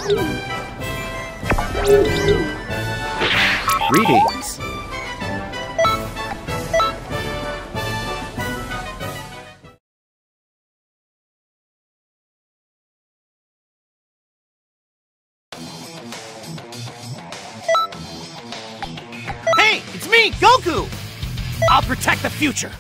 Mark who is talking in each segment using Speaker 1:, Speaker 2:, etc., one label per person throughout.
Speaker 1: Greetings.
Speaker 2: Hey, it's me, Goku! I'll protect the future!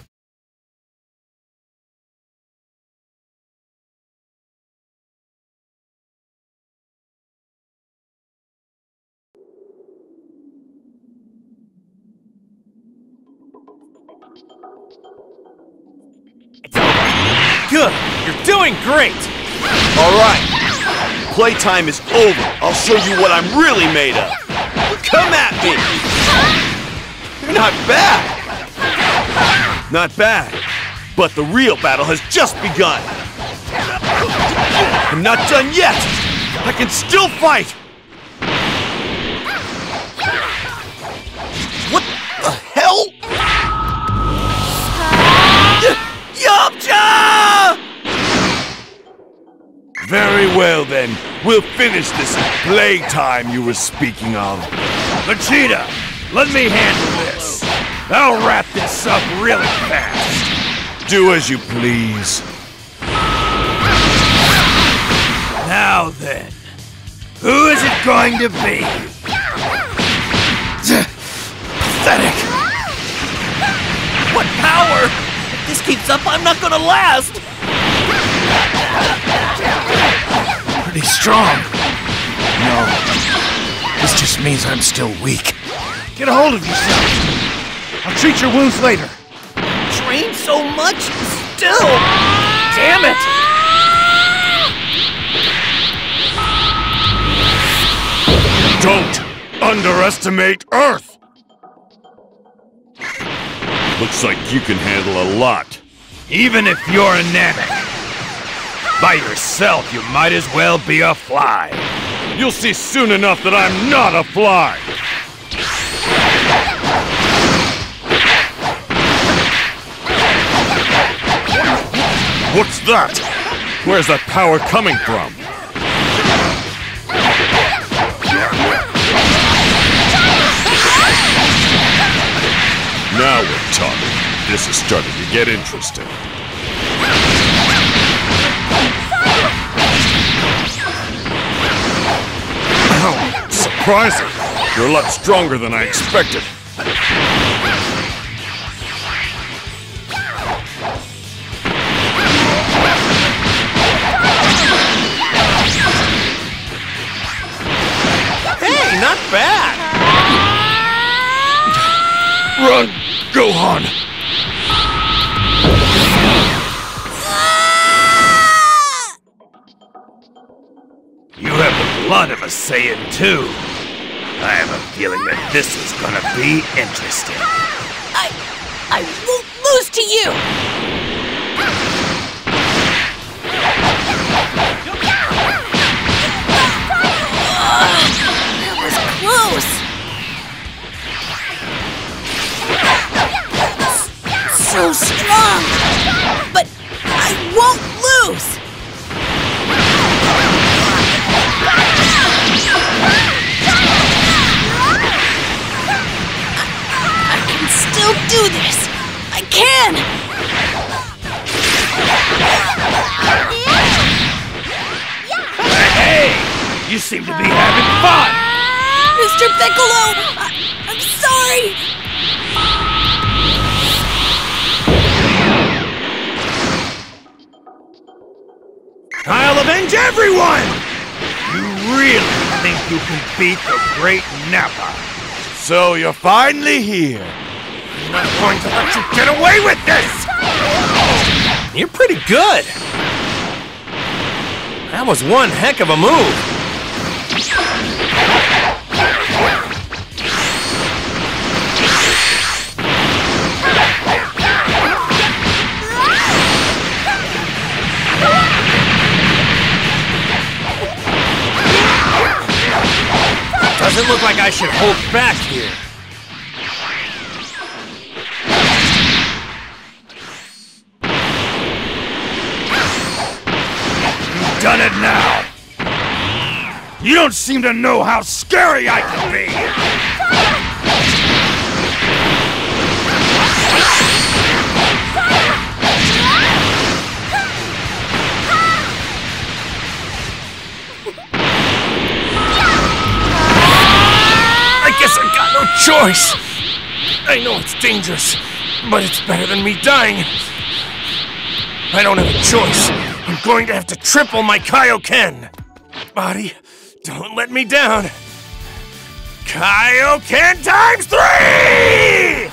Speaker 2: It's over! Good! You're doing great!
Speaker 3: Alright, playtime is over. I'll show you what I'm really made of. Come at me! You're not bad! Not bad, but the real battle has just begun. I'm not done yet! I can still fight! What the hell? Yamcha! Very well then, we'll finish this playtime you were speaking of.
Speaker 2: Vegeta, let me handle this. I'll wrap this up really fast.
Speaker 3: Do as you please.
Speaker 2: Now then, who is it going to be? Pathetic! What power? If this keeps up, I'm not gonna last! Pretty strong. No, this just means I'm still weak. Get a hold of yourself. I'll treat your wounds later. Train so much, still! Damn it!
Speaker 3: Don't underestimate Earth! Looks like you can handle a lot.
Speaker 2: Even if you're a Namek, by yourself you might as well be a fly.
Speaker 3: You'll see soon enough that I'm not a fly! What's that? Where's that power coming from? Now we're talking. This is starting to get interesting. Oh, surprising. You're a lot stronger than I expected.
Speaker 2: Hey, not bad!
Speaker 3: Run, Gohan!
Speaker 2: You have the blood of a Saiyan too. I have a feeling that this is gonna be interesting.
Speaker 4: I won't lose to you! That was close! So strong! But I won't lose! I can still do this! I can!
Speaker 2: Hey! You seem to be having fun!
Speaker 4: Mr. Piccolo! I'm sorry!
Speaker 2: I'll avenge everyone! You really think you can beat the great Nappa?
Speaker 3: So you're finally here.
Speaker 2: I'm not going to let you get away with this! You're pretty good. That was one heck of a move. Doesn't look like I should hold back here. You've done it now! You don't seem to know how scary I can be!
Speaker 5: I guess I got no choice. I know it's dangerous, but it's better than me dying. I don't have a choice. I'm going to have to triple my Kaioken. Body, don't let me down. Kaioken times 3!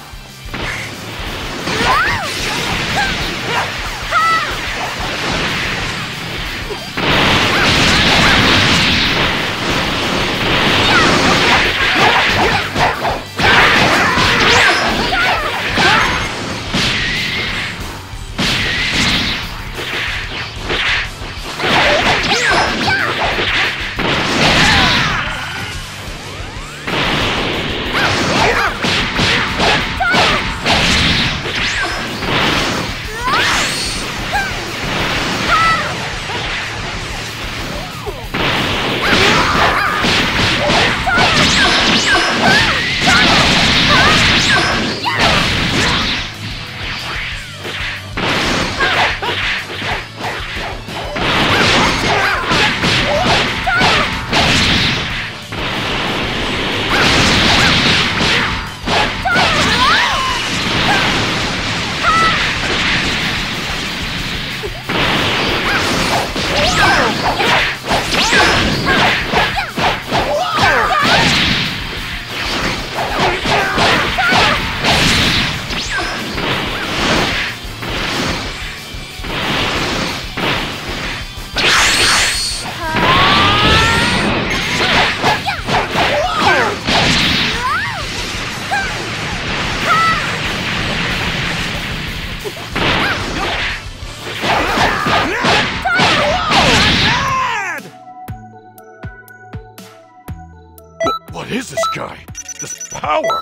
Speaker 2: What is this guy? This power?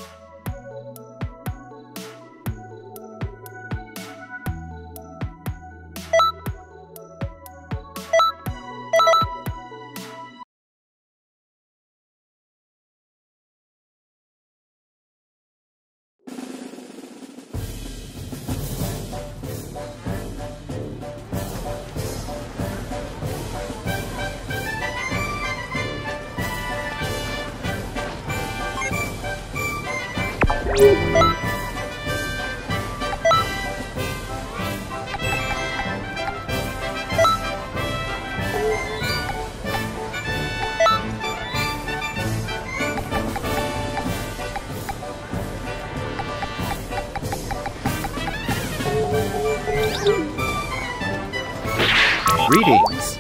Speaker 1: Greetings.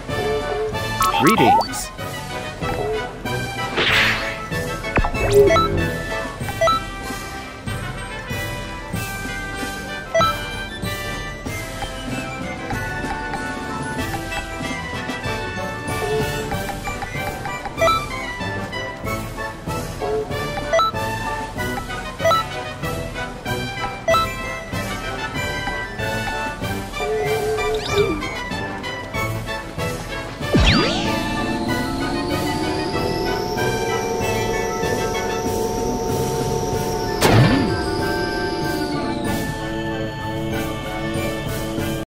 Speaker 1: Greetings.